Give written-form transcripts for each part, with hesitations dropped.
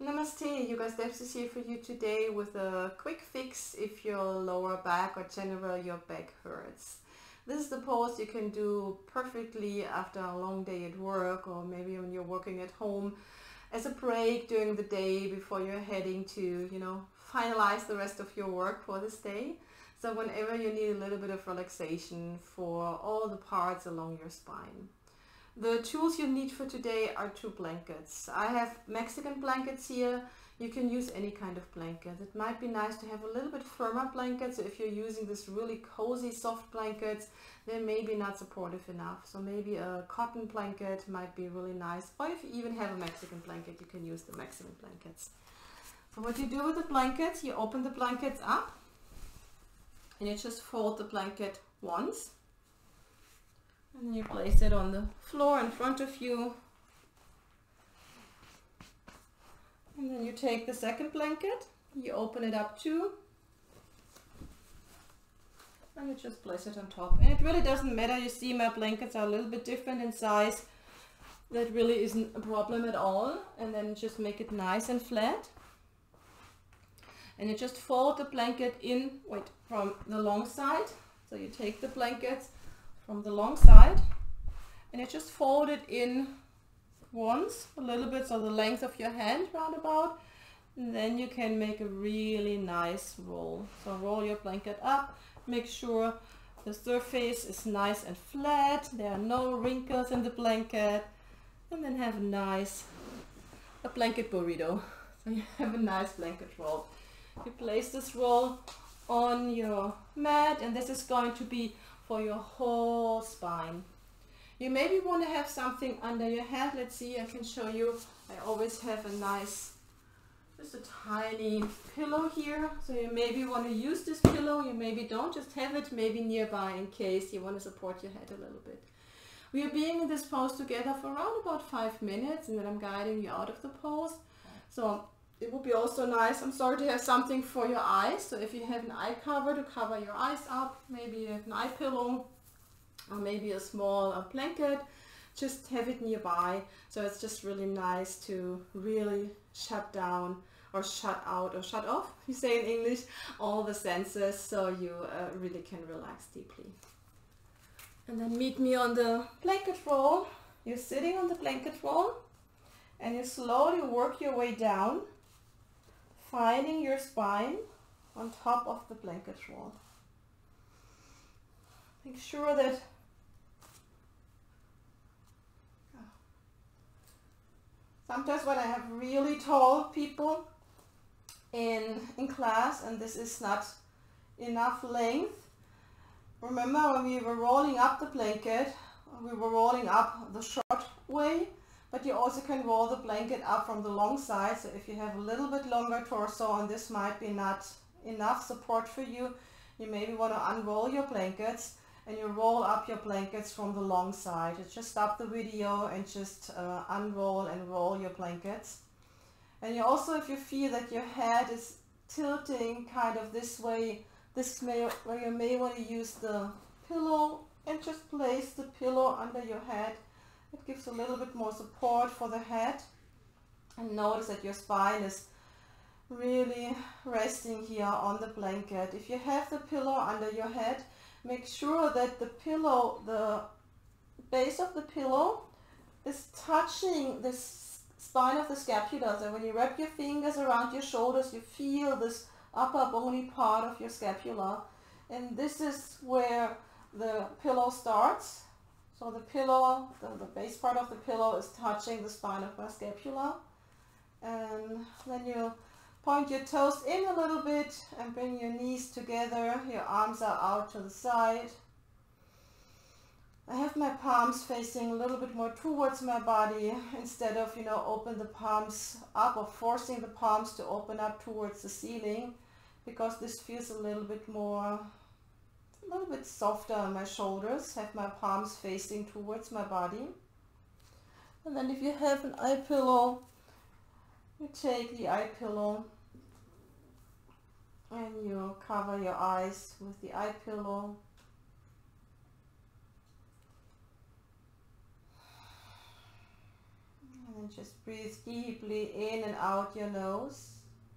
Namaste, Yoga Steps is here for you today with a quick fix if your lower back or general your back hurts. This is the pose you can do perfectly after a long day at work, or maybe when you're working at home as a break during the day before you're heading to, finalize the rest of your work for this day. So whenever you need a little bit of relaxation for all the parts along your spine. The tools you need for today are 2 blankets. I have Mexican blankets here. You can use any kind of blanket. It might be nice to have a little bit firmer blanket. So if you're using this really cozy soft blankets, they're maybe not supportive enough. So maybe a cotton blanket might be really nice. Or if you even have a Mexican blanket, you can use the Mexican blankets. So what you do with the blankets, you open the blankets up and you just fold the blanket once. And then you place it on the floor in front of you. And then you take the second blanket, you open it up too. And you just place it on top. And it really doesn't matter, you see my blankets are a little bit different in size. That really isn't a problem at all. And then just make it nice and flat. And you just fold the blanket in, from the long side. So you take the blankets from the long side and you just fold it in once, a little bit, so the length of your hand roundabout, and then you can make a really nice roll. So roll your blanket up, make sure the surface is nice and flat, there are no wrinkles in the blanket, and then have a blanket burrito. So you have a nice blanket roll. You place this roll on your mat, and this is going to be for your whole spine. You maybe want to have something under your head. Let's see, I can show you. I always have just a tiny pillow here. So you maybe want to use this pillow, you maybe don't, just have it maybe nearby in case you want to support your head a little bit. We are being in this pose together for around about 5 minutes, and then I'm guiding you out of the pose. So it would be also nice, I'm sorry, to have something for your eyes. So if you have an eye cover to cover your eyes up, maybe you have an eye pillow or maybe a small blanket, just have it nearby. So it's just really nice to really shut down or shut out or shut off, you say in English, all the senses, so you really can relax deeply. And then meet me on the blanket roll. You're sitting on the blanket roll and you slowly work your way down, finding your spine on top of the blanket roll. Make sure that sometimes when I have really tall people in class and this is not enough length, remember when we were rolling up the blanket, we were rolling up the short way, but you also can roll the blanket up from the long side. So if you have a little bit longer torso and this might be not enough support for you, you maybe want to unroll your blankets and you roll up your blankets from the long side. You just stop the video and just unroll and roll your blankets. And you also, if you feel that your head is tilting kind of this way, where you may want to use the pillow and just place the pillow under your head. It gives a little bit more support for the head, and notice that your spine is really resting here on the blanket. If you have the pillow under your head, make sure that the pillow, the base of the pillow is touching the spine of the scapula. So when you wrap your fingers around your shoulders, you feel this upper bony part of your scapula, and this is where the pillow starts. So the pillow, the base part of the pillow is touching the spine of my scapula. And then you point your toes in a little bit and bring your knees together. Your arms are out to the side. I have my palms facing a little bit more towards my body instead of, open the palms up or forcing the palms to open up towards the ceiling, because this feels a little bit softer on my shoulders. Have my palms facing towards my body. And then if you have an eye pillow, you take the eye pillow and you cover your eyes with the eye pillow. And And just breathe deeply in and out your nose.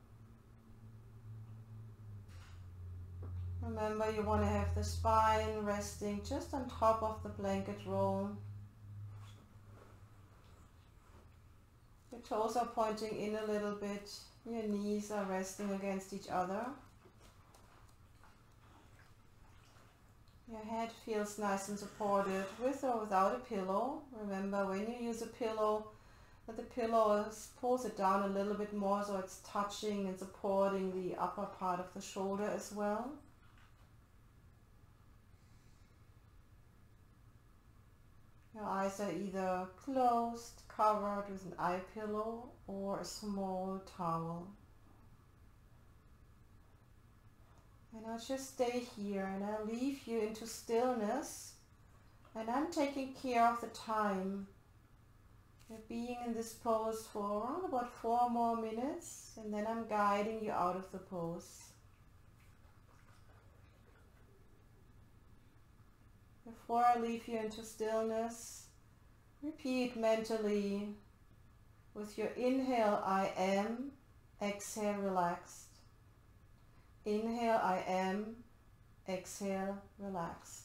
Remember, you want to have the spine resting just on top of the blanket roll. Your toes are pointing in a little bit. Your knees are resting against each other. Your head feels nice and supported with or without a pillow. Remember, when you use a pillow, that the pillow pulls it down a little bit more so it's touching and supporting the upper part of the shoulder as well. Your eyes are either closed, covered with an eye pillow or a small towel. And I'll just stay here and I'll leave you into stillness, and I'm taking care of the time. You're being in this pose for around about 4 more minutes, and then I'm guiding you out of the pose. Before I leave you into stillness, repeat mentally with your inhale, I am, exhale, relaxed. Inhale, I am, exhale, relaxed.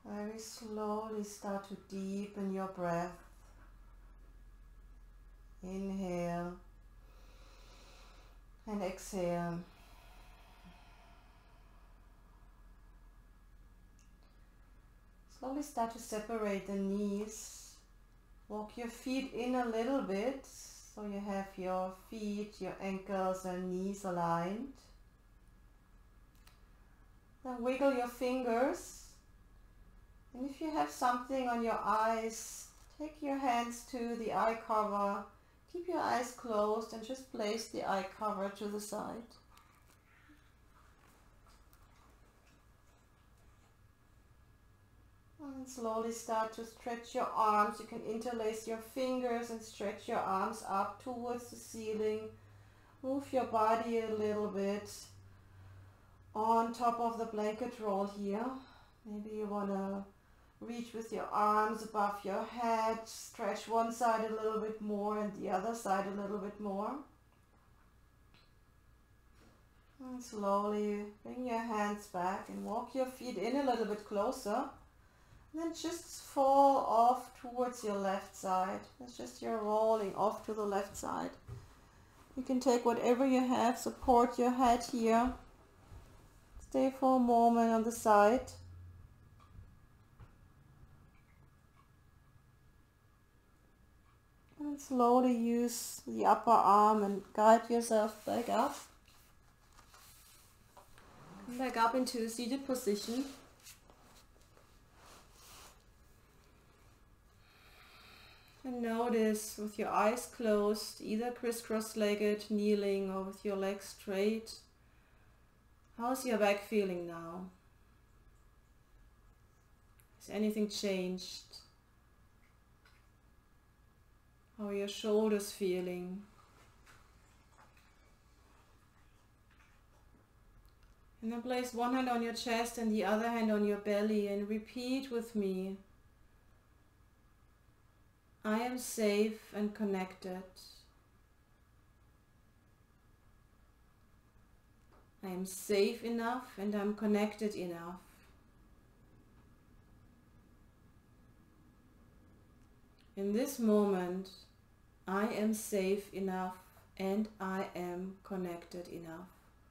Very slowly start to deepen your breath. Inhale and exhale. Slowly start to separate the knees. Walk your feet in a little bit so you have your feet, your ankles and knees aligned. Then wiggle your fingers. And if you have something on your eyes, take your hands to the eye cover. Keep your eyes closed and just place the eye cover to the side. And slowly start to stretch your arms. You can interlace your fingers and stretch your arms up towards the ceiling. Move your body a little bit on top of the blanket roll here. Maybe you want to reach with your arms above your head. Stretch one side a little bit more and the other side a little bit more. And slowly bring your hands back and walk your feet in a little bit closer. And then just fall off towards your left side. It's just you're rolling off to the left side. You can take whatever you have, support your head here. Stay for a moment on the side. And slowly use the upper arm and guide yourself back up. Come back up into a seated position. And notice with your eyes closed, either crisscross-legged, kneeling, or with your legs straight, how's your back feeling now? Has anything changed? How are your shoulders feeling? And then place one hand on your chest and the other hand on your belly and repeat with me. I am safe and connected. I am safe enough and I'm connected enough. In this moment, I am safe enough and I am connected enough.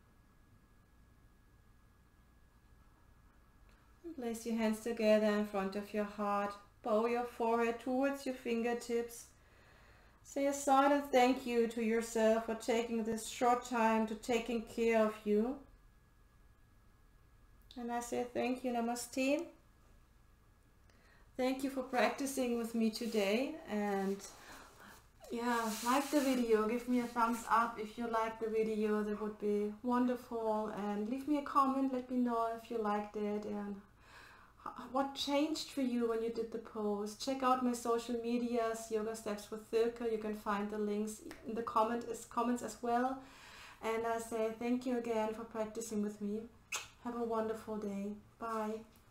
And place your hands together in front of your heart. Bow your forehead towards your fingertips. Say a silent thank you to yourself for taking this short time to taking care of you. And I say thank you, Namaste. Thank you for practicing with me today. And yeah, like the video, give me a thumbs up if you like the video, that would be wonderful. And leave me a comment, let me know if you liked it and what changed for you when you did the pose. Check out my social medias, Yoga Steps with Silke. You can find the links in the comments as well. And I say thank you again for practicing with me. Have a wonderful day. Bye.